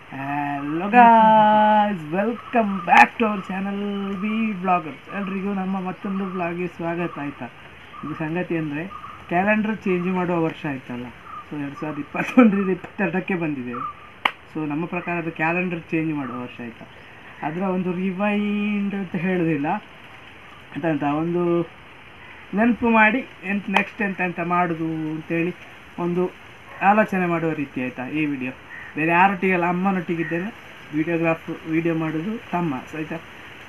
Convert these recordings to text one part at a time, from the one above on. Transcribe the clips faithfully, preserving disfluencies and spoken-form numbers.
Hello guys, welcome back to our channel V bloggers. ಎಲ್ರಿಗೂ ನಮ್ಮ ಮತ್ತೊಂದು ಬ್ಲಾಗ್ಗೆ ಸ್ವಾಗತ. ಆಯಿತಾ, ಇದು ಸಂಗತಿ ಅಂದರೆ ಕ್ಯಾಲೆಂಡರ್ ಚೇಂಜ್ ಮಾಡುವ ವರ್ಷ ಆಯ್ತಲ್ಲ. ಸೊ ಎರಡು ಸಾವಿರದ ಇಪ್ಪತ್ತೊಂದರಿಂದ ಇಪ್ಪತ್ತೆರಡಕ್ಕೆ ಬಂದಿದ್ದೇವೆ. ಸೊ ನಮ್ಮ ಪ್ರಕಾರ ಅದು ಕ್ಯಾಲೆಂಡರ್ ಚೇಂಜ್ ಮಾಡುವ ವರ್ಷ ಆಯಿತಾ. ಅದರ ಒಂದು ರಿವೈಂಡ್ ಅಂತ ಹೇಳೋದಿಲ್ಲ, ಅಂತ ಒಂದು ನೆನಪು ಮಾಡಿ ಎಂತ ನೆಕ್ಸ್ಟ್ ಎಂತ ಎಂತ ಮಾಡೋದು ಅಂತೇಳಿ ಒಂದು ಆಲೋಚನೆ ಮಾಡುವ ರೀತಿ ಆಯಿತಾ ಈ ವಿಡಿಯೋ. ಬೇರೆ ಯಾರೊಟ್ಟಿಗೆಲ್ಲ ಅಮ್ಮನೊಟ್ಟಿಗಿದ್ದೇನೆ. ವಿಡಿಯೋಗ್ರಾಫ್ ವಿಡಿಯೋ ಮಾಡೋದು ತಮ್ಮ ಆಯಿತಾ.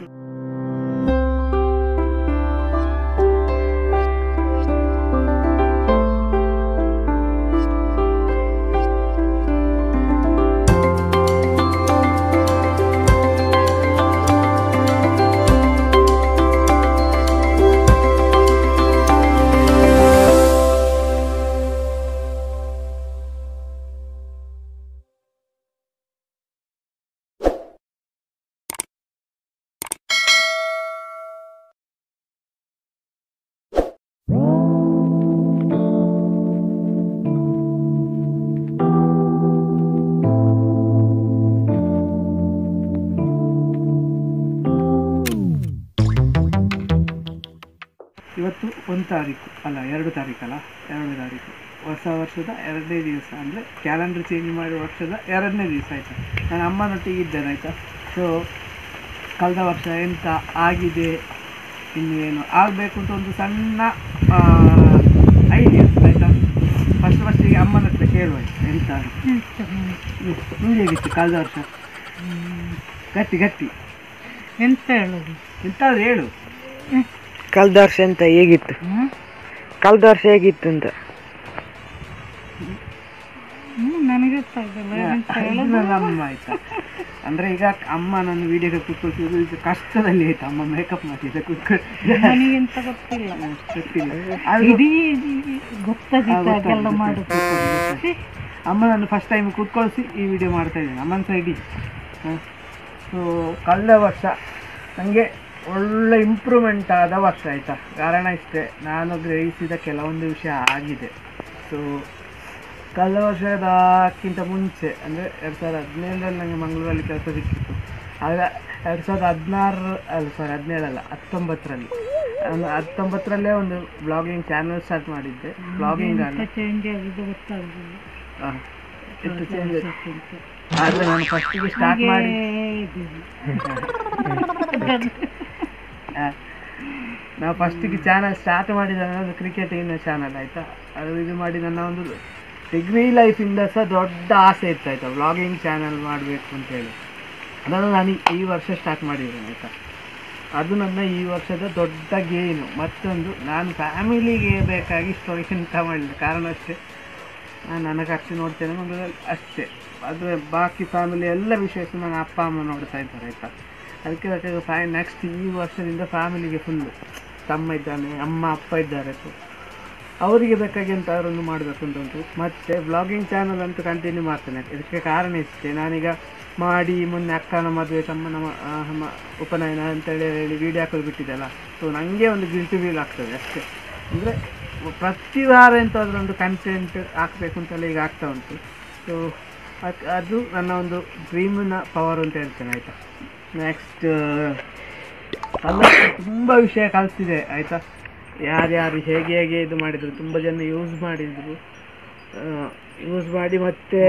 ಇವತ್ತು ಒಂದು ತಾರೀಕು ಅಲ್ಲ ಎರಡು ತಾರೀಕಲ್ಲ ಎರಡು ತಾರೀಕು ಹೊಸ ವರ್ಷದ ಎರಡನೇ ದಿವಸ, ಅಂದರೆ ಕ್ಯಾಲೆಂಡರ್ ಚೇಂಜ್ ಮಾಡುವ ವರ್ಷದ ಎರಡನೇ ದಿವಸ ಆಯಿತಾ. ನಾನು ಅಮ್ಮನೊಟ್ಟಿಗೆ ಇದ್ದೇನೆ ಆಯಿತಾ. ಸೊ ಕಳೆದ ವರ್ಷ ಎಂತ ಆಗಿದೆ, ಇನ್ನೇನು ಆಗಬೇಕು ಅಂತ ಒಂದು ಸಣ್ಣ ಐಡಿಯಾ ಆಯಿತಾ. ಫಸ್ಟ್ ಫಸ್ಟಿಗೆ ಅಮ್ಮನ ಹತ್ರ ಕೇಳುವ ಎಂತ ನಿಮಗೆ ಹೇಗಿತ್ತು ಕಳೆದ ವರ್ಷ? ಗಟ್ಟಿ ಗಟ್ಟಿ ಎಂತ ಹೇಳೋದು, ಎಂತಾದ್ರೂ ಹೇಳು. ಕಳೆದ ವರ್ಷ ಅಂತ ಹೇಗಿತ್ತು, ಕಳೆದ ವರ್ಷ ಹೇಗಿತ್ತು ಅಂತ ನನಗೆ ಅಮ್ಮ ಆಯ್ತಾ. ಅಂದ್ರೆ ಈಗ ಅಮ್ಮ ನನ್ನ ವಿಡಿಯೋಗೆ ಕೂತ್ಕೊಳ್ತಿದ್ರು ಈಗ ಕಷ್ಟದಲ್ಲಿ ಆಯ್ತಾ. ಅಮ್ಮ ಮೇಕಪ್ ಮಾಡಿದ್ದೆ ಕೂತ್ಕೊಂಡು ನನಗೆಂತ ಗೊತ್ತಿಲ್ಲ ಅಮ್ಮ ನಾನು ಫಸ್ಟ್ ಟೈಮ್ ಕೂತ್ಕೊಳಿಸಿ ಈ ವಿಡಿಯೋ ಮಾಡ್ತಾ ಇದ್ದೀನಿ ಅಮ್ಮನ ಸೈಡಿ. ಸೊ ಕಳೆದ ವರ್ಷ ನನಗೆ ಒಳ್ಳೆ ಇಂಪ್ರೂವ್ಮೆಂಟ್ ಆದ ವರ್ಷ ಆಯಿತಾ. ಕಾರಣ ಇಷ್ಟೇ, ನಾನು ಗ್ರಹಿಸಿದ ಕೆಲವೊಂದು ವಿಷಯ ಆಗಿದೆ. ಸೊ ಕಳೆದ ವರ್ಷದಕ್ಕಿಂತ ಮುಂಚೆ ಅಂದರೆ ಎರಡು ಸಾವಿರದ ಹದಿನೇಳರಲ್ಲಿ ನನಗೆ ಮಂಗಳೂರಲ್ಲಿ ಕೆಲಸ ಸಿಕ್ಕಿತ್ತು. ಆಗ ಎರಡು ಸಾವಿರದ ಹದಿನಾರು ಅಲ್ಲ ಸಾರಿ ಹದಿನೇಳಲ್ಲ ಹತ್ತೊಂಬತ್ತರಲ್ಲಿ ನಾನು ಹತ್ತೊಂಬತ್ತರಲ್ಲೇ ಒಂದು ಬ್ಲಾಗಿಂಗ್ ಚಾನಲ್ ಸ್ಟಾರ್ಟ್ ಮಾಡಿದ್ದೆ. ಬ್ಲಾಗಿಂಗ್ ಅಲ್ಲ ಚೇಂಜ್ ಆಗಿದೆ ಗೊತ್ತಾಗೋದಿಲ್ಲ. ಹಾಂ, ಎಷ್ಟು ಚೇಂಜ್ ಆದರೆ ನಾನು ಫಸ್ಟಿಗೆ ಸ್ಟಾರ್ಟ್ ಮಾಡಿ ನಾವು ಫಸ್ಟಿಗೆ ಚಾನಲ್ ಸ್ಟಾರ್ಟ್ ಮಾಡಿದ ಒಂದು ಕ್ರಿಕೆಟಿನ ಚಾನಲ್ ಆಯಿತಾ. ಅದು ಇದು ಮಾಡಿ ನನ್ನ ಒಂದು ಡಿಗ್ರಿ ಲೈಫಿಂದ ಸಹ ದೊಡ್ಡ ಆಸೆ ಇತ್ತು ಆಯಿತಾ, ವ್ಲಾಗಿಂಗ್ ಚಾನಲ್ ಮಾಡಬೇಕು ಅಂತೇಳಿ. ಅದನ್ನು ನಾನು ಈ ವರ್ಷ ಸ್ಟಾರ್ಟ್ ಮಾಡಿದ್ದೇನೆ ಆಯಿತಾ. ಅದು ನನ್ನ ಈ ವರ್ಷದ ದೊಡ್ಡ ಗೇನು. ಮತ್ತೊಂದು, ನಾನು ಫ್ಯಾಮಿಲಿಗೆ ಬೇಕಾಗಿ ಸ್ಟೋರಿ ಎಂತ ಮಾಡಲಿಲ್ಲ, ಕಾರಣ ಅಷ್ಟೇ ನಾನು ನನ್ನ ಖರ್ಚು ನೋಡ್ತೇನೆ ಮಂಗಳೂರಲ್ಲಿ ಅಷ್ಟೇ. ಆದರೆ ಬಾಕಿ ಫ್ಯಾಮಿಲಿ ಎಲ್ಲ ವಿಷಯಸ ನನ್ನ ಅಪ್ಪ ಅಮ್ಮ ನೋಡ್ತಾ ಇದ್ದಾರೆ ಆಯಿತಾ. ಅದಕ್ಕೆ ಬೇಕಾಗಿ ಫ್ಯಾ ನೆಕ್ಸ್ಟ್ ಈ ವರ್ಷದಿಂದ ಫ್ಯಾಮಿಲಿಗೆ ಫುಲ್ಲು ತಮ್ಮ ಇದ್ದಾನೆ, ಅಮ್ಮ ಅಪ್ಪ ಇದ್ದಾರೆ. ಸೊ ಅವರಿಗೆ ಬೇಕಾಗಿ ಎಂಥವ್ರನ್ನು ಮಾಡಬೇಕು ಅಂತ ಉಂಟು. ಮತ್ತು ವ್ಲಾಗಿಂಗ್ ಚಾನಲ್ ಅಂತೂ ಕಂಟಿನ್ಯೂ ಮಾಡ್ತೇನೆ. ಇದಕ್ಕೆ ಕಾರಣ ಇಷ್ಟೇ, ನಾನೀಗ ಮಾಡಿ ಮೊನ್ನೆ ಅಕ್ಕನ ಮದುವೆ ತಮ್ಮನ ನಮ್ಮ ಉಪನಯನ ಅಂತೇಳಿ ಹೇಳಿ ವೀಡಿಯೋ ಹಾಕೋದು ಬಿಟ್ಟಿದ್ದಲ್ಲ. ಸೊ ನನಗೆ ಒಂದು ಗಿಲ್ಟಿ ಫೀಲ್ ಆಗ್ತದೆ ಅಷ್ಟೇ. ಅಂದರೆ ಪ್ರತಿ ವಾರ ಎಂತಾದರೂ ಒಂದು ಕಂಟೆಂಟ್ ಹಾಕಬೇಕು ಅಂತೆಲ್ಲ ಈಗ ಆಗ್ತಾ ಉಂಟು. ಸೊ ಅದು ನನ್ನ ಒಂದು ಡ್ರೀಮಿನ ಪವರ್ ಅಂತ ಹೇಳ್ತೇನೆ ಆಯಿತಾ. ನೆಕ್ಸ್ಟ್ ಅಲ್ಲ, ತುಂಬ ವಿಷಯ ಕಲಿತಿದೆ ಆಯಿತಾ. ಯಾರ್ಯಾರು ಹೇಗೆ ಹೇಗೆ ಇದು ಮಾಡಿದರು, ತುಂಬ ಜನ ಯೂಸ್ ಮಾಡಿದರು. ಯೂಸ್ ಮಾಡಿ ಮತ್ತೆ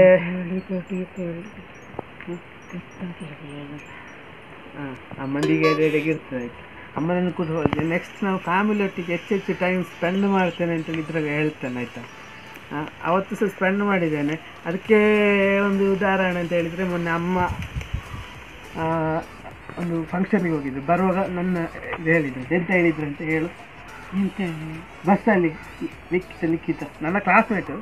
ಹಾಂ ಅಮ್ಮನಿಗೆ ಇರ್ತದೆ ಆಯಿತು. ಅಮ್ಮನನ್ನು ಕೂಡ ಹೋಗಿ ನೆಕ್ಸ್ಟ್ ನಾವು ಫ್ಯಾಮಿಲಿ ಒಟ್ಟಿಗೆ ಹೆಚ್ಚು ಹೆಚ್ಚು ಟೈಮ್ ಸ್ಪೆಂಡ್ ಮಾಡ್ತೇನೆ ಅಂತೇಳಿ ಇದ್ರಾಗ ಹೇಳ್ತೇನೆ ಆಯಿತಾ. ಅವತ್ತು ಸಹ ಸ್ಪೆಂಡ್ ಮಾಡಿದ್ದೇನೆ. ಅದಕ್ಕೆ ಒಂದು ಉದಾಹರಣೆ ಅಂತ ಹೇಳಿದರೆ, ಮೊನ್ನೆ ಅಮ್ಮ ಒಂದು ಫಂಕ್ಷನಿಗೆ ಹೋಗಿದ್ರು. ಬರುವಾಗ ನನ್ನ ಇದು ಹೇಳಿದ್ರು. ಎಂತ ಹೇಳಿದ್ರು ಅಂತ ಹೇಳು. ಎಂತ ಬಸ್ಸಲ್ಲಿ ಲಿಖಿತ ಲಿಖಿತ ನನ್ನ ಕ್ಲಾಸ್ಮೇಟು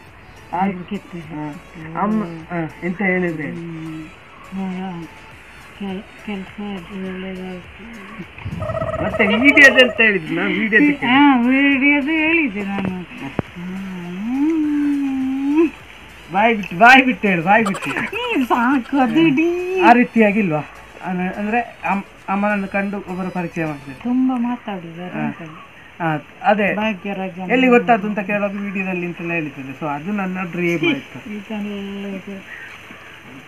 ಅಮ್ಮ ಹಾಂ ಎಂತ ಹೇಳಿದ್ರೆ ಕೆಲಸ ಮತ್ತೆ ವಿಡಿಯೋದು ಅಂತ ಹೇಳಿದ್ರು. ನಾನು ವಿಡಿಯೋ ವಿಡಿಯೋದು ಹೇಳಿದ್ದೆ ನಾನು. ಬಾಯ್ ಬಿಟ್ಟು ಬಾಯ್ ಬಿಟ್ಟು ಹೇಳು, ಬಾಯ್ ಬಿಟ್ಟು ಸಾಕು. ಆ ರೀತಿಯಾಗಿಲ್ವಾ? ಅಂದರೆ ಅಮ್ಮನನ್ನು ಕಂಡು ಒಬ್ಬರು ಪರಿಚಯ ಮಾಡ್ತಾರೆ, ತುಂಬ ಮಾತಾಡಿದ್ದಾರೆ. ಅದೇ ಎಲ್ಲಿ ಗೊತ್ತಾಯ್ತು ಅಂತ ಕೇಳೋದು ವಿಡಿಯೋದಲ್ಲಿ ಅಂತೆಲ್ಲ ಹೇಳಿದ್ದಾರೆ. ಸೊ ಅದು ನನ್ನ ಡ್ರೀಮ್ ಆಯಿತು.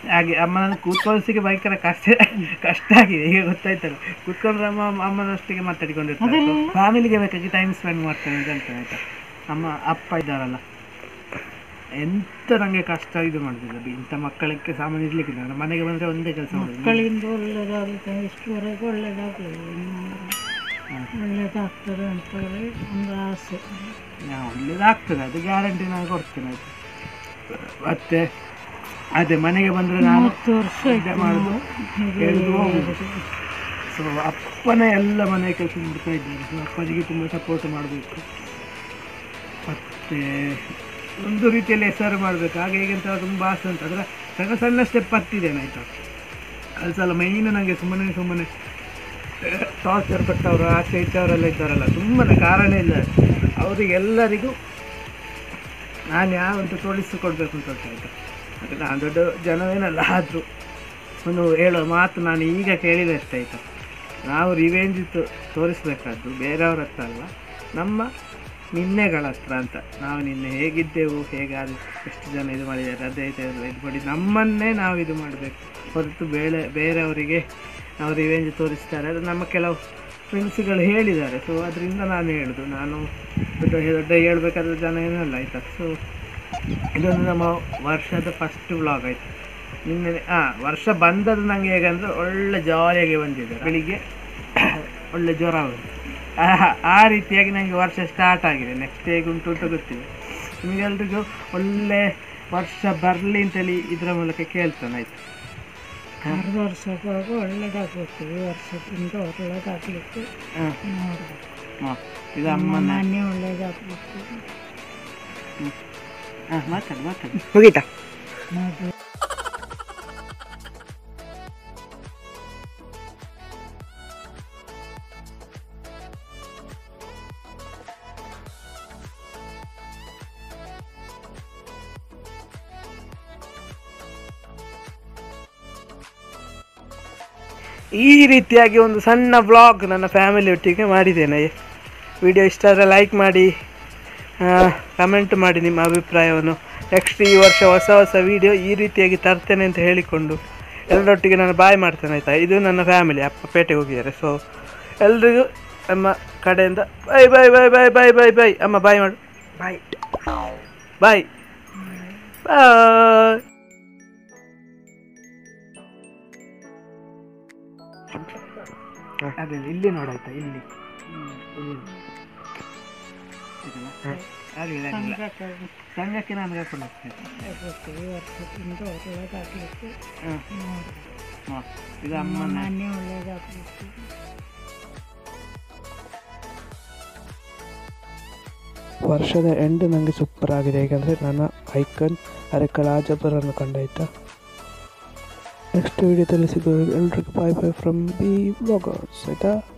ಹಾಗೆ ಅಮ್ಮನ ಕೂತ್ಕೊಳ್ಳಿಸಿಗೆ ಭಯಂಕರ ಕಷ್ಟ ಕಷ್ಟ ಆಗಿದೆ ಈಗ ಗೊತ್ತಾಯ್ತಲ್ಲ. ಕೂತ್ಕೊಂಡ್ರೆ ಅಮ್ಮ ಅಮ್ಮನಷ್ಟಿಗೆ ಮಾತಾಡಿಕೊಂಡಿರ್ತಾರೆ. ಫ್ಯಾಮಿಲಿಗೆ ಬೇಕಾಗಿ ಟೈಮ್ ಸ್ಪೆಂಡ್ ಮಾಡ್ತೇನೆ ಅಂತ ಹೇಳ್ತೇನೆ ಆಯ್ತಾ. ಅಮ್ಮ ಅಪ್ಪ ಇದ್ದಾರಲ್ಲ, ಎಂತ ನನಗೆ ಕಷ್ಟ ಇದು ಮಾಡಿದ್ರು. ಇಂಥ ಮಕ್ಕಳಿಗೆ ಸಾಮಾನ್ಯ ಇರ್ಲಿಕ್ಕೆ ನಾನು ಮನೆಗೆ ಬಂದರೆ ಒಂದೇ ಕೆಲಸ ಮಕ್ಕಳಿಂದ ಒಳ್ಳೇದಾಗುತ್ತೆ, ಇಷ್ಟುವರೆಗೂ ಒಳ್ಳೇದಾಗಲಿಲ್ಲ, ಒಳ್ಳೇದಾಗ್ತದೆ ಅಂತ ಹೇಳಿ ಒಂದು ಆಸೆ. ಒಳ್ಳೇದಾಗ್ತದೆ, ಅದು ಗ್ಯಾರಂಟಿ ನಾನು ಕೊಡ್ತೇನೆ ಆಯ್ತು. ಮತ್ತೆ ಅದೇ ಮನೆಗೆ ಬಂದರೆ ನಾನು ಹತ್ತು ವರ್ಷ ಮಾಡೋದು ಹೇಳುದು ಹೋಗುದು. ಸೊ ಅಪ್ಪನೇ ಎಲ್ಲ ಮನೆ ಕೆಲಸ ಮಾಡ್ತಾ ಇದ್ದಾರೆ. ಸೊ ಅಪ್ಪನಿಗೆ ತುಂಬ ಸಪೋರ್ಟ್ ಮಾಡಬೇಕು. ಮತ್ತು ಒಂದು ರೀತಿಯಲ್ಲಿ ಹೆಸರು ಮಾಡಬೇಕು. ಹಾಗೆ ಹೀಗೆ ಅಂತ ತುಂಬ ಆಸೆ ಉಂಟು. ಅದರ ಸಣ್ಣ ಸಣ್ಣ ಸ್ಟೆಪ್ ಹತ್ತಿದ್ದೇನೆ ಆಯಿತಾ. ಕಲಿಸಲ್ಲ ಮೈನ್ ನನಗೆ ಸುಮ್ಮನೆ ಸುಮ್ಮನೆ ಟಾರ್ಚರ್ ಕೊಟ್ಟವರು ಆಚೆ ಇದ್ದವರೆಲ್ಲ ಇದ್ದಾರಲ್ಲ, ಸುಮ್ಮನೆ ಕಾರಣ ಇಲ್ಲ. ಅವರಿಗೆಲ್ಲರಿಗೂ ನಾನು ಯಾವಂತ ತೋರಿಸಿಕೊಡ್ಬೇಕು ಅಂತ ಆಯಿತಾ. ಅದು ನಾನು ದೊಡ್ಡ ಜನವೇನಲ್ಲ, ಆದರೂ ಒಂದು ಹೇಳೋ ಮಾತು ನಾನು ಈಗ ಕೇಳಿದೆ ಅಷ್ಟೇ ಆಯಿತಾ. ನಾವು ರಿವೆಂಜ್ ತೋರಿಸ್ಬೇಕಾದ್ದು ಬೇರೆಯವ್ರ ಹತ್ರ ಅಲ್ಲ, ನಮ್ಮ ನಿನ್ನೆಗಳ ಹತ್ರ ಅಂತ. ನಾವು ನಿನ್ನೆ ಹೇಗಿದ್ದೆವು, ಹೇಗಾದ ಎಷ್ಟು ಜನ ಇದು ಮಾಡಿದ್ದಾರೆ, ಅದೇ ಇದು ಮಾಡಿ ನಮ್ಮನ್ನೇ ನಾವು ಇದು ಮಾಡಬೇಕು ಹೊರತು ಬೇಳೆ ಬೇರೆಯವರಿಗೆ ನಾವು ರಿವೆಂಜ್ ತೋರಿಸ್ತಾರೆ. ಅದು ನಮ್ಮ ಕೆಲವು ಫ್ರೆಂಡ್ಸ್ಗಳು ಹೇಳಿದ್ದಾರೆ. ಸೊ ಅದರಿಂದ ನಾನು ಹೇಳೋದು, ನಾನು ದೊಡ್ಡ ದೊಡ್ಡ ಹೇಳ್ಬೇಕಾದ್ರೆ ಜನ ಏನಲ್ಲ ಆಯಿತಾ. ಸೊ ಇದೊಂದು ನಮ್ಮ ವರ್ಷದ ಫಸ್ಟ್ ವ್ಲಾಗ್ ಆಯಿತು. ನಿನ್ನೆ ಹಾಂ ವರ್ಷ ಬಂದದ್ದು ನನಗೆ ಹೇಗಂದರೆ ಒಳ್ಳೆ ಜಾಲಿಯಾಗಿ ಬಂದಿದೆ. ಬೆಳಿಗ್ಗೆ ಒಳ್ಳೆ ಜ್ವರ ಬಂತು. ಆ ರೀತಿಯಾಗಿ ನನಗೆ ವರ್ಷ ಸ್ಟಾರ್ಟ್ ಆಗಿದೆ. ನೆಕ್ಸ್ಟ್ ಹೇಗೆ ಉಂಟು ಅಂತ ಗೊತ್ತಿಲ್ಲ. ನಿಮಗೆಲ್ರಿಗೂ ಒಳ್ಳೆ ವರ್ಷ ಬರಲಿ ಅಂತೇಳಿ ಇದರ ಮೂಲಕ ಕೇಳ್ತಾನೆ ಆಯಿತು. ಆರು ವರ್ಷಕ್ಕಾಗ ಒಳ್ಳೇದಾಗಬೇಕು, ಈ ವರ್ಷದಿಂದ ಒಳ್ಳೇದಾಗಲಿಕ್ಕೆ ನೋಡಬೇಕು. ಹಾಂ ಇದು ಅಮ್ಮ ಮನೆ ಒಳ್ಳೇದಾಗಬೇಕು. ಹಾಂ ಮಾತಾಡಿ ಮಾತಾಡಿ ಮುಗೀತಾ? ಈ ರೀತಿಯಾಗಿ ಒಂದು ಸಣ್ಣ ವ್ಲಾಗ್ ನನ್ನ ಫ್ಯಾಮಿಲಿ ಒಟ್ಟಿಗೆ ಮಾಡಿದ್ದೇನೆ. ವಿಡಿಯೋ ಇಷ್ಟ ಆದರೆ ಲೈಕ್ ಮಾಡಿ, ಕಮೆಂಟ್ ಮಾಡಿ ನಿಮ್ಮ ಅಭಿಪ್ರಾಯವನ್ನು. ನೆಕ್ಸ್ಟ್ ಈ ವರ್ಷ ಹೊಸ ಹೊಸ ವೀಡಿಯೋ ಈ ರೀತಿಯಾಗಿ ತರ್ತೇನೆ ಅಂತ ಹೇಳಿಕೊಂಡು ಎಲ್ಲರೊಟ್ಟಿಗೆ ನಾನು ಬಾಯ್ ಮಾಡ್ತೇನೆ ಆಯಿತಾ. ಇದು ನನ್ನ ಫ್ಯಾಮಿಲಿ, ಅಪ್ಪ ಪೇಟೆಗೆ ಹೋಗಿದ್ದಾರೆ. ಸೊ ಎಲ್ರಿಗೂ ನಮ್ಮ ಕಡೆಯಿಂದ bye bye bye bye bye bye bye. ಅಮ್ಮ ಬಾಯ್ ಮಾಡು. ಬಾಯ್ ಬಾಯ್ ಬಾಯ್. ಅದೇ ಇಲ್ಲಿ ನೋಡಾಯ್ತಾ, ಇಲ್ಲಿ ಸಂಘಕ್ಕೆ ನಾನು ಕರ್ಕೊಂಡು ಹೋಗ್ತೇನೆ. ಈ ವರ್ಷದಿಂದ ಒಳ್ಳೇದಾಗಲಿಕ್ಕೆ ಹಾಂ ಇದು ಅಮ್ಮನ ಮನೆ ಒಳ್ಳೇದಾಗಲಿಕ್ಕೆ. ವರ್ಷದ ಎಂಡ್ ನನಗೆ ಸೂಪರ್ ಆಗಿದೆ. ಯಾಕಂದರೆ ನನ್ನ ಐಕನ್ ಅರೆಕಲ್ ಆಜಪರನ್ನು ಕಂಡಾಯ್ತಾ. ನೆಕ್ಸ್ಟ್ ವಿಡಿಯೋದಲ್ಲಿ ಸಿಗೋದು. ಎಲ್ರಿಗೂ bye bye from B vloggers ಆಯಿತಾ.